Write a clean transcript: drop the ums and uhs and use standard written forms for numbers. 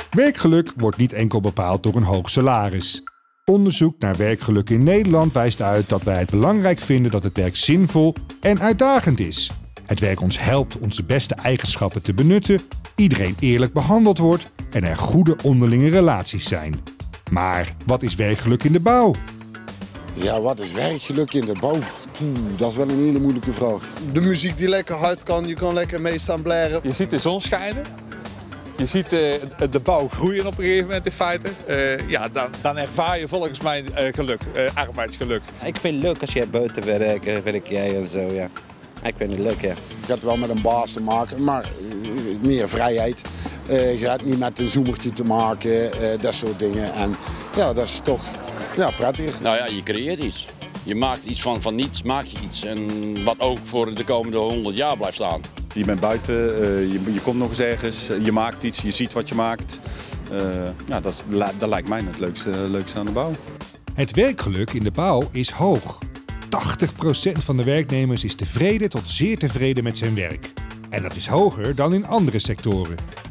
Werkgeluk wordt niet enkel bepaald door een hoog salaris. Onderzoek naar werkgeluk in Nederland wijst uit dat wij het belangrijk vinden dat het werk zinvol en uitdagend is. Het werk ons helpt onze beste eigenschappen te benutten, iedereen eerlijk behandeld wordt en er goede onderlinge relaties zijn. Maar wat is werkgeluk in de bouw? Ja, wat is werkgeluk in de bouw? Dat is wel een hele moeilijke vraag. De muziek die lekker hard kan, je kan lekker mee staan blaren. Je ziet de zon schijnen. Je ziet de bouw groeien op een gegeven moment in feite. Dan ervaar je volgens mij geluk, arbeidsgeluk. Ik vind het leuk als je buiten werk jij en zo, ja. Ik vind het leuk, ja. Je hebt wel met een baas te maken, maar meer vrijheid. Je hebt niet met een zoemertje te maken, dat soort dingen. En ja, dat is toch prettig. Nou ja, je creëert iets. Je maakt iets van niets, maak je iets. En wat ook voor de komende 100 jaar blijft staan. Je bent buiten, je komt nog eens ergens, je maakt iets, je ziet wat je maakt. Dat lijkt mij het leukste aan de bouw. Het werkgeluk in de bouw is hoog. 80% van de werknemers is tevreden tot zeer tevreden met zijn werk. En dat is hoger dan in andere sectoren.